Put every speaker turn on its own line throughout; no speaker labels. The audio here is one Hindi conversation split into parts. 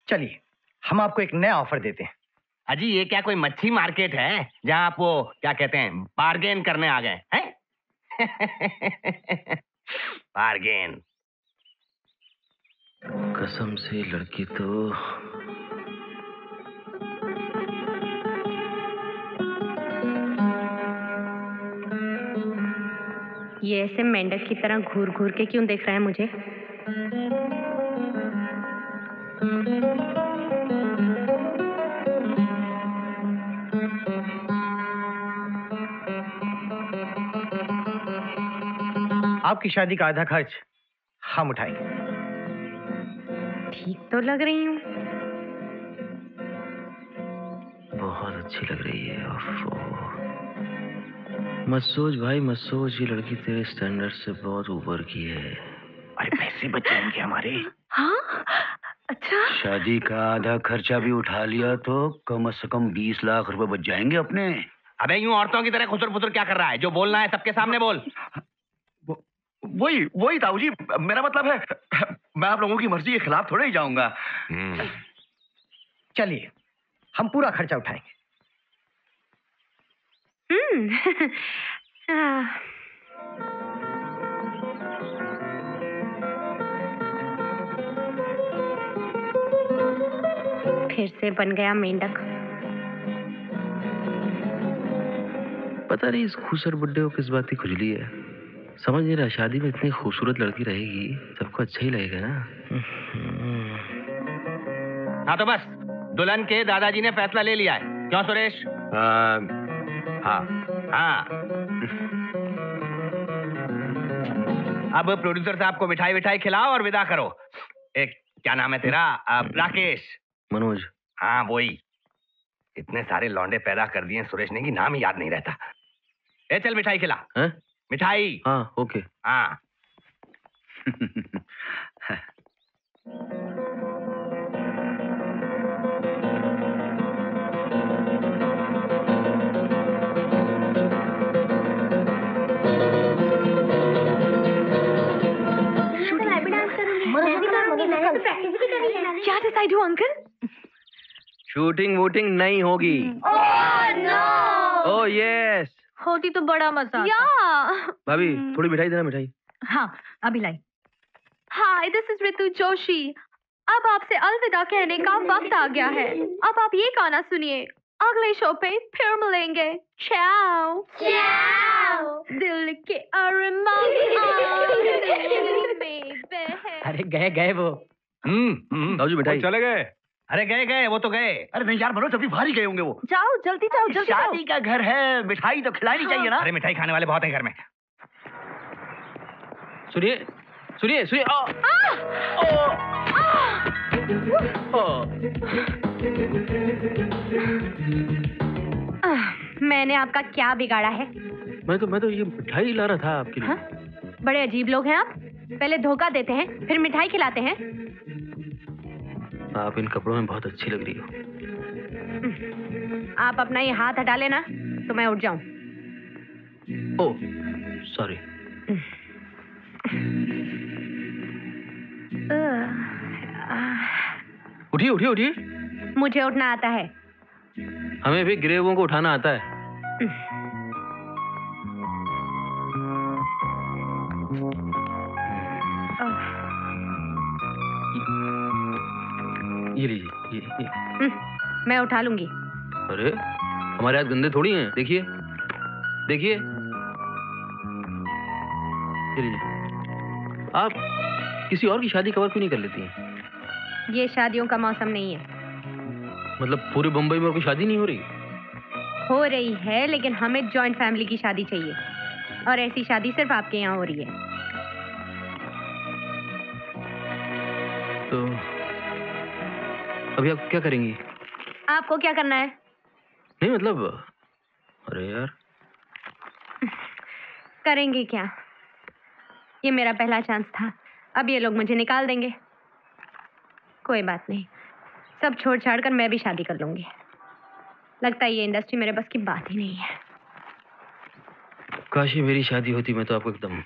चलिए हम आपको एक नया ऑफर देते हैं।
अजी ये क्या कोई मच्छी मार्केट है जहां आप वो क्या कहते हैं बार्गेन करने आ गए हैं? बार्गेन।
कसम से लड़की तो
ये ऐसे मेंढक की तरह घूर घूर के क्यों देख रहा है मुझे?
आपकी शादी का आधा खर्च हम उठाएंगे।
ठीक तो लग रही हूँ।
बहुत अच्छी लग रही है। मत सोच भाई मत सोच, ये लड़की तेरे स्टैंडर्ड से बहुत ऊपर की है।
अरे पैसे बच जाएंगे हमारे।
हाँ अच्छा।
शादी का आधा खर्चा भी उठा लिया तो कम से कम 20 लाख रुपए बच जाएंगे अपने।
अबे यूं औरतों की तरह खुसर फुसर क्या कर रहा है? जो बोलना है सबके सामने बोल।
वही ताऊ जी, मेरा मतलब है मैं आप लोगों की मर्जी के खिलाफ थोड़े ही जाऊंगा।
चलिए हम पूरा खर्चा उठाएंगे।
फिर से बन गया मेंढक।
पता नहीं इस खूसर बुड्ढे को किस बात की खुजली है, समझ नहीं रहा। शादी में इतनी खूबसूरत लड़की रहेगी सबको अच्छा ही लगेगा ना।
हाँ तो बस दुल्हन के दादाजी ने फैसला ले लिया है, क्यों सुरेश?
हाँ
हाँ। अब प्रोड्यूसर साहब को मिठाई विठाई खिलाओ और विदा करो। एक क्या नाम है तेरा? राकेश।
मनोज।
हाँ वही। इतने सारे लौंडे पैदा कर दिए सुरेश ने कि नाम ही याद नहीं रहता। ए चल मिठाई खिला।
है?
मिठाई।
हाँ ओके।
हाँ।
क्या डिसाइड हुआ अंकल?
शूटिंग वूटिंग नहीं होगी। Oh yes.
होती तो बड़ा मजा आता।
भाभी थोड़ी मिठाई देना। मिठाई
हाँ अभी लाई। Hi this is Ritu Joshi. अब आपसे अलविदा कहने का वक्त आ गया है। अब आप ये गाना सुनिए, अगले शो पे फिर मिलेंगे। चाओ चाओ। दिल के अरमान में बहे।
अरे गए गए वो।
दाऊजी मिठाई।
चले गए? अरे गए वो तो गए।
अरे नहीं यार मनोज, अभी बाहर ही गए होंगे वो।
जाओ जल्दी जाओ जल्दी जाओ।
शादी का घर है, मिठाई तो खिलानी चाहिए ना।
अरे मिठाई खाने वाले बहुत हैं घर में।
सुनिए सुनिए सुनिए।
मैंने आपका क्या बिगाड़ा है?
मैं तो ये मिठाई ला रहा था आपके लिए।
हाँ? बड़े अजीब लोग हैं आप। पहले धोखा देते हैं फिर मिठाई खिलाते हैं।
आप इन कपड़ों में बहुत अच्छी लग रही हो।
आप अपना ये हाथ हटा लेना तो मैं उठ जाऊं।
Oh sorry. उठिए उठिए उठिए।
मुझे उठना आता है।
हमें भी गिरे हुओं को उठाना आता है। ये लीजिए ये।
मैं उठा लूंगी।
अरे हमारे हाथ गंदे थोड़ी हैं। देखिए देखिए ये लीजिए। आप किसी और की शादी कवर क्यों नहीं कर लेती हैं?
ये शादियों का मौसम नहीं है।
मतलब पूरे बम्बई में कोई शादी नहीं हो रही?
हो रही है लेकिन हमें जॉइंट फैमिली की शादी चाहिए और ऐसी शादी सिर्फ आपके यहाँ हो रही है।
तो अभी आप क्या करेंगी?
आपको क्या करना है?
नहीं मतलब अरे यार
करेंगे क्या? ये मेरा पहला चांस था। अब ये लोग मुझे निकाल देंगे। कोई बात नहीं, सब छोड़ छाड़ कर मैं भी शादी कर लूंगी। लगता है ये इंडस्ट्री मेरे बस की बात ही नहीं है।
काश ये मेरी शादी होती, मैं तो आपको एकदम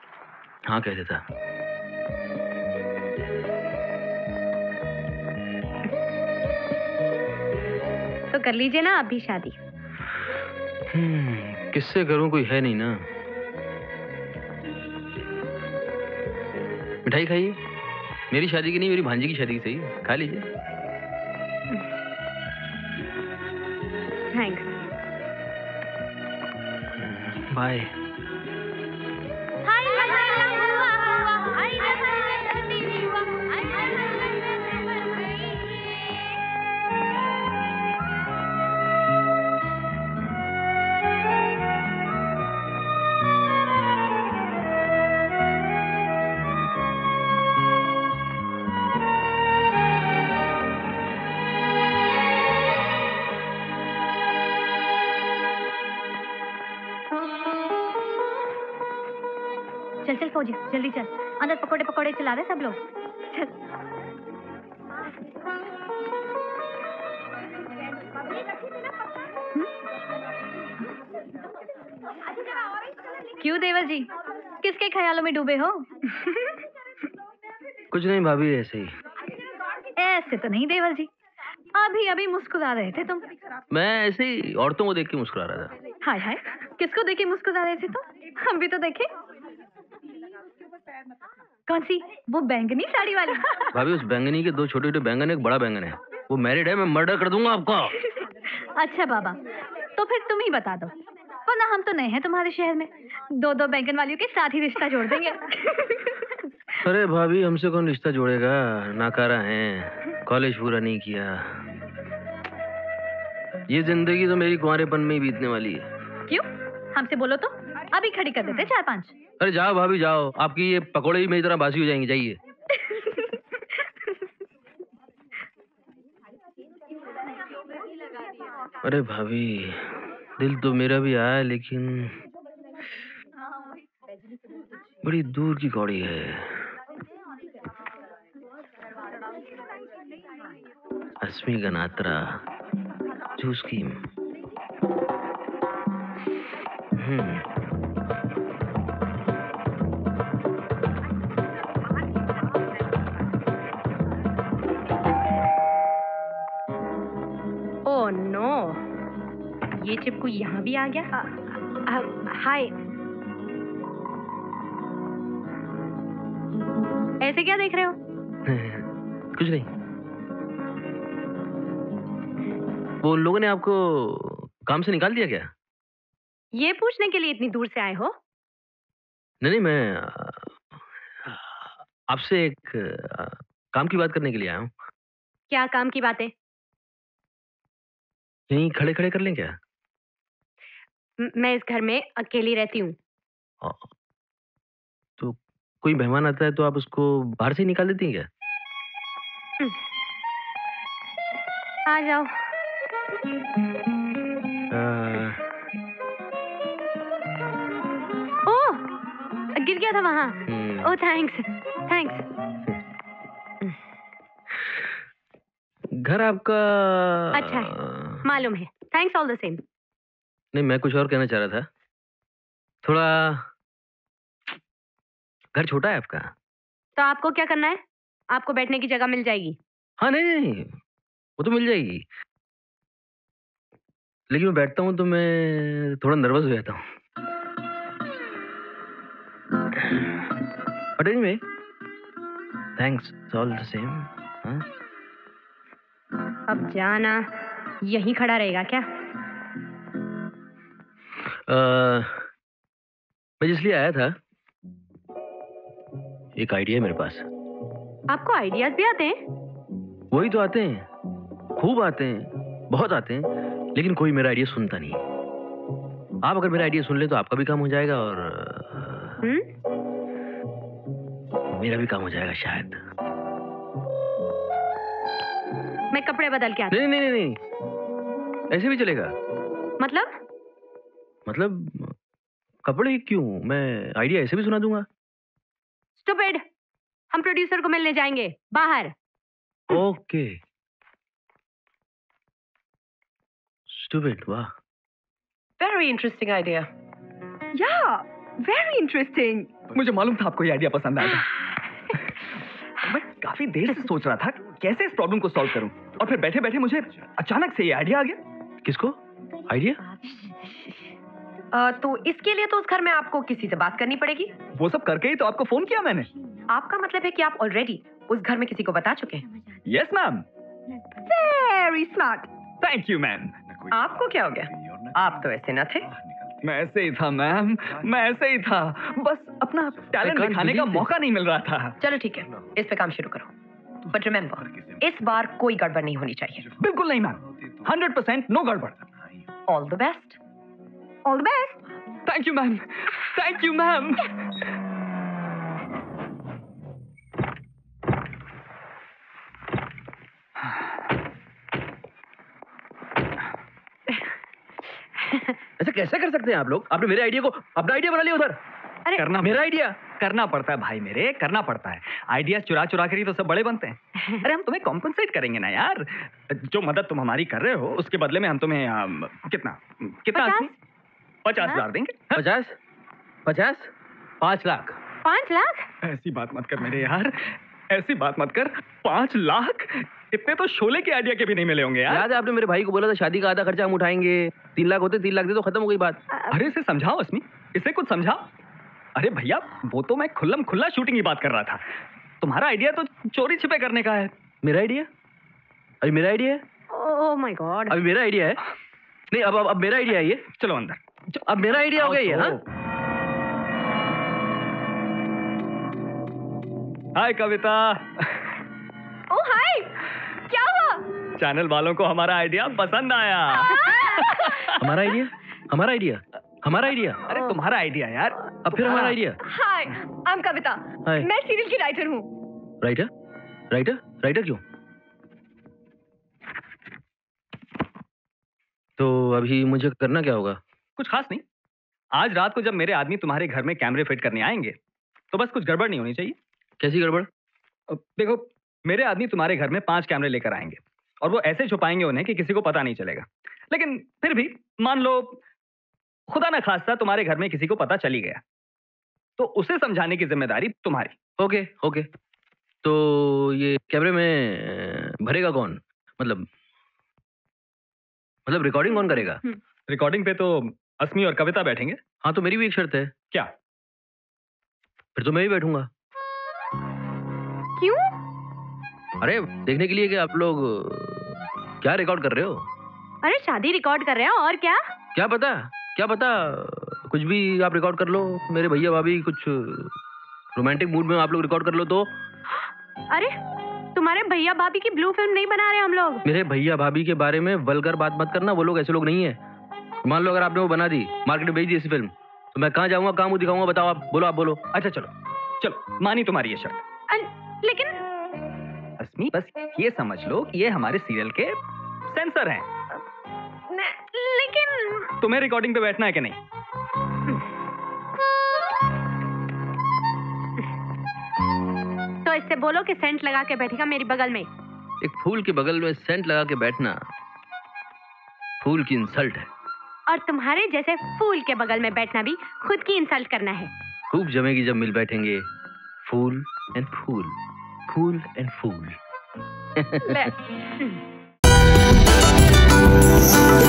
हाँ कह देता।
कर लीजिए ना आप भी शादी।
किससे करूं, कोई है नहीं ना। मिठाई खाइए। मेरी शादी की नहीं, मेरी भांजी की शादी की सही, खा लीजिए।
थैंक्स।
बाय।
चल चल फौजी, जल्दी चल, अंदर पकोड़े पकोड़े चला रहे सब लोग। चल। क्यों देवर जी, किसके ख्यालों में डूबे हो?
कुछ नहीं भाभी, ऐसे ही।
ऐसे तो नहीं देवर जी, अभी अभी मुस्कुरा रहे थे तुम।
मैं ऐसे ही औरतों को देख के मुस्कुरा रहा था।
हाय हाय, किसको देख के मुस्कुरा रहे थे तुम? हम भी तो देखे। कौन सी? वो बैंगनी साड़ी वाली?
भाभी उस बैंगनी के 2 छोटे-छोटे बैंगन, एक बड़ा बैंगन है। वो मैरिड है, मैं मर्डर कर दूंगा आपका।
अच्छा बाबा, तो फिर तुम ही बता दो, वरना हम तो नए हैं तुम्हारे शहर में, 2-2 बैंगन वालियों के साथ ही रिश्ता जोड़ देंगे।
अरे भाभी, हमसे कौन रिश्ता जोड़ेगा, नाकारा हैं, कॉलेज पूरा नहीं किया। ये जिंदगी तो मेरी कुंवारेपन में ही बीतने वाली है।
क्यों? हमसे बोलो तो अभी खड़ी कर देते 4-5।
अरे जाओ भाभी जाओ, आपकी ये पकौड़े ही मेरी तरह बासी हो जाएंगे, जाइए। अरे भाभी, दिल तो मेरा भी आया, लेकिन बड़ी दूर की कौड़ी है। अस्मी का नात्रा जूस की।
ओह नो, ये चिपकू यहाँ भी आ गया। हाय, ऐसे क्या देख रहे हो?
कुछ नहीं। वो उन लोगों ने आपको काम से निकाल दिया क्या?
ये पूछने के लिए इतनी दूर से आए हो?
नहीं, मैं आपसे एक काम की बात करने के लिए आया हूँ।
क्या काम की बातें?
यहीं खड़े खड़े कर लें क्या?
मैं इस घर में अकेली रहती हूँ।
तो कोई मेहमान आता है तो आप उसको बाहर से ही निकाल देती हैं क्या?
आ जाओ। ओह, गिर गया था वहाँ। Oh thanks, thanks.
घर आपका
अच्छा है, मालूम है। Thanks all the same.
नहीं, मैं कुछ और कहना चाह रहा था। थोड़ा घर छोटा है आपका।
तो आपको क्या करना है? आपको बैठने की जगह मिल जाएगी।
हाँ नहीं, वो तो मिल जाएगी, लेकिन मैं बैठता हूँ तो मैं थोड़ा नर्वस हो जाता हूँ। But anyway, thanks all the same. हाँ?
अब जाना, यहीं खड़ा रहेगा क्या?
मैं जिसलिए आया था, एक आइडिया है मेरे पास।
आपको आइडियाज भी आते हैं?
वही तो आते हैं, खूब आते हैं, बहुत आते हैं, लेकिन कोई मेरा आइडिया सुनता नहीं। आप अगर मेरा आइडिया सुन ले तो आपका भी काम हो जाएगा और मेरा भी काम हो जाएगा शायद।
मैं कपड़े बदल के आती।
नहीं, ऐसे भी चलेगा। मतलब कपड़े क्यों, मैं आइडिया ऐसे भी सुना दूंगा।
स्टूपिड, हम प्रोड्यूसर को मिलने जाएंगे बाहर।
ओके। स्टूपिड, वाह।
Very interesting idea.
Yeah, very interesting.
मुझे मालूम था आपको ये आइडिया पसंद आएगा। मैं काफी देर से सोच रहा था कैसे इस प्रॉब्लम को सॉल्व करूं, और फिर बैठे बैठे मुझे अचानक से ये आइडिया आ गया।
किसको? आइडिया?
तो इसके लिए तो उस घर में आपको किसी से बात करनी पड़ेगी।
वो सब करके ही तो आपको फोन किया मैंने।
आपका मतलब है कि आप ऑलरेडी उस घर में किसी को बता चुके हैं?
Yes ma'am.
Very smart.
Thank you ma'am.
आपको क्या हो गया? आप तो ऐसे न थे।
मैं ऐसे ही था मैम, मैं ऐसे ही था, बस अपना टैलेंट दिखाने का मौका नहीं मिल रहा था।
चलो ठीक है, इस पे काम शुरू करो। बट रिमेम्बर, इस बार कोई गड़बड़ नहीं होनी चाहिए।
बिल्कुल नहीं मैम, 100% नो गड़बड़।
All the best.
All the best.
Thank you ma'am, thank you ma'am.
ऐसा कैसे कर सकते हैं आप लोग? आपने मेरे आइडिया को अपना आइडिया बना लिया उधर।
अरे करना मेरा आइडिया करना पड़ता है भाई मेरे, करना पड़ता है। आइडिया चुरा चुरा कर ही तो सब बड़े बनते हैं। अरे हम तुम्हें कॉम्पनसेट करेंगे ना यार, जो मदद तुम हमारी कर रहे हो उसके बदले में हम तुम्हें कितना कितना 50,000 देंगे।
50? 5 लाख?
5 लाख?
ऐसी बात मत कर मेरे यार, ऐसी बात मत कर। 5 लाख इतने तो शोले के आइडिया के भी नहीं मिले होंगे यार।
याद है आपने मेरे भाई को बोला था शादी का आधा खर्चा हम उठाएंगे, 3 लाख होते 3 लाख दे तो खत्म हो गई बात।
अरे इसे समझाओ अस्मी, इसे कुछ समझाओ। अरे भैया वो तो मैं खुल्लम खुल्ला शूटिंग की बात कर रहा था, तुम्हारा आइडिया तो चोरी छिपे करने का है।
मेरा आइडिया? अभी मेरा आइडिया है?
Oh my God.
अभी मेरा आइडिया है? नहीं अब मेरा आइडिया है ये।
चलो अंदर,
अब मेरा आइडिया हो गया ये। हाँ
हाय कविता।
ओह हाय, क्या हुआ?
चैनल वालों को हमारा आइडिया पसंद आया।
हमारा आइडिया? हमारा आइडिया? हमारा आइडिया?
अरे तुम्हारा आइडिया यार।
अब फिर हमारा idea?
Hi, I'm Kavita.
Hi.
मैं सीरियल की राइटर हूँ।
राइटर? राइटर? राइटर क्यों? तो अभी मुझे करना क्या होगा?
कुछ खास नहीं। आज रात को जब मेरे आदमी तुम्हारे घर में कैमरे फिट करने आएंगे तो बस कुछ गड़बड़ नहीं होनी चाहिए।
कैसी गड़बड़?
देखो मेरे आदमी तुम्हारे घर में 5 कैमरे लेकर आएंगे और वो ऐसे छुपाएंगे उन्हें कि किसी को पता नहीं चलेगा। लेकिन फिर भी मान लो खुदा ना खास्ता तुम्हारे घर में किसी को पता चली गया तो उसे समझाने की जिम्मेदारी तुम्हारी।
Okay okay. तो ये कैमरे में भरेगा कौन? मतलब रिकॉर्डिंग कौन करेगा?
रिकॉर्डिंग पे तो अस्मी और कविता बैठेंगे।
हाँ तो मेरी भी एक शर्त है।
क्या?
फिर तो मैं भी बैठूंगा।
क्यों?
अरे देखने के लिए कि आप लोग क्या रिकॉर्ड कर रहे हो।
अरे शादी रिकॉर्ड कर रहे हो और क्या?
क्या पता कुछ भी आप रिकॉर्ड कर लो। मेरे भैया भाभी कुछ रोमांटिक मूड में आप लोग रिकॉर्ड कर लो तो।
अरे तुम्हारे भैया भाभी की ब्लू फिल्म नहीं बना रहे हम लोग।
मेरे भैया भाभी के बारे में वल्गर बात मत करना, वो लोग ऐसे लोग नहीं है। मान लो अगर आपने वो बना दी, मार्केट में भेज दी ऐसी फिल्म, तो मैं कहाँ जाऊंगा, कहाँ मुंह दिखाऊंगा? बताओ, आप बोलो।
अच्छा चलो मानी तुम्हारी ये शर्त।
लेकिन
अस्मी बस ये समझ लो कि ये हमारे सीरियल के सेंसर हैं।
लेकिन
तुम्हें रिकॉर्डिंग पे बैठना है कि नहीं?
तो इससे बोलो कि सेंट लगा के बैठेगा मेरी बगल में।
एक फूल के बगल में सेंट लगा के बैठना फूल की इंसल्ट है।
और तुम्हारे जैसे फूल के बगल में बैठना भी खुद की इंसल्ट करना है।
खूब जमेगी जब मिल बैठेंगे fool and fool, fool and fool.